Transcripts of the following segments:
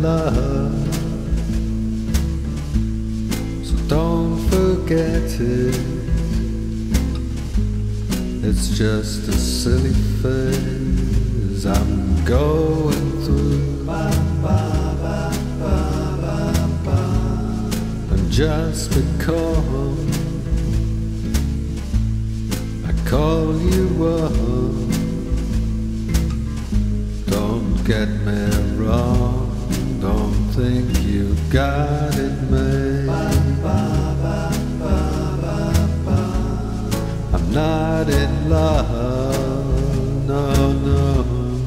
love, so don't forget it. It's just a silly phase I'm going through. And just because I call you up, don't get me wrong, don't think you got it made. I'm not in love, no, no.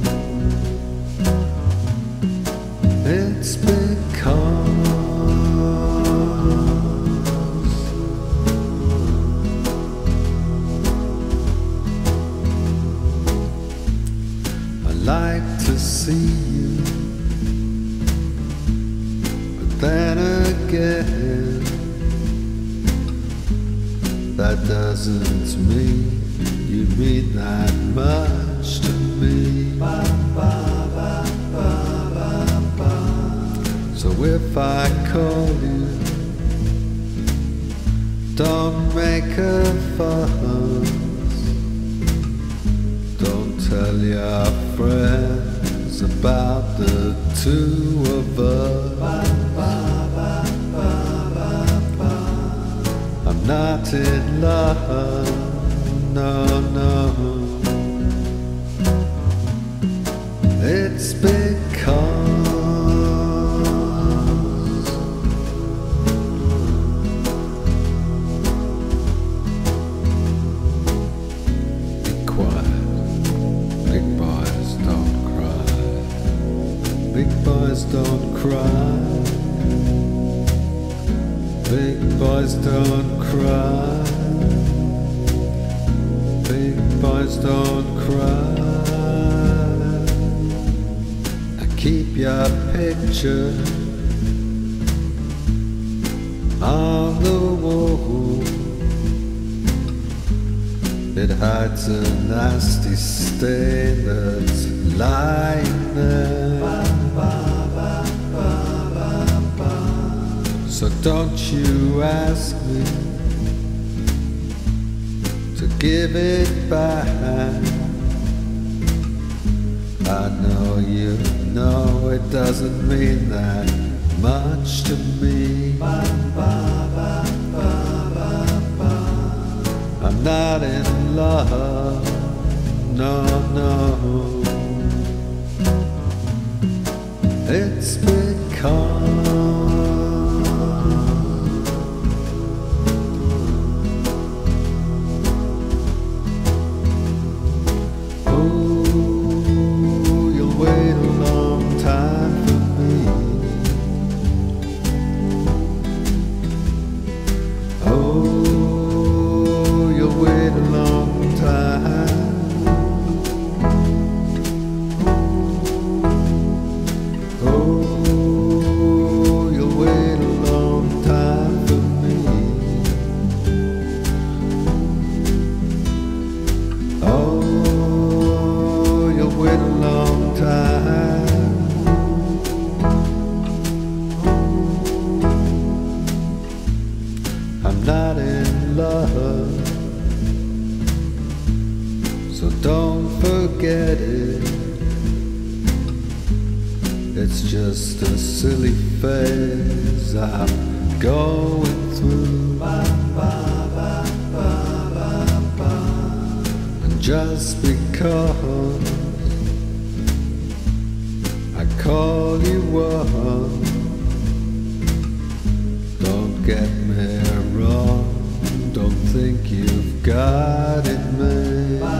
It's because I like to see you, but then again, that doesn't mean you mean that much to me. So if I call you, don't make a fuss, don't tell your friends about the two of us. I'm not in love, no, no. It's because be quiet, big boys don't cry, big boys don't cry. Big boys don't cry, big boys don't cry. Now keep your picture on the wall, it hides a nasty stain that's lying there. So don't you ask me to give it back. I know you know it doesn't mean that much to me. I'm not in love, no, no. It's because I'm not in love, so don't forget it. It's just a silly phase I'm going through. And just because I call you up, don't get me wrong, don't think you've got it made.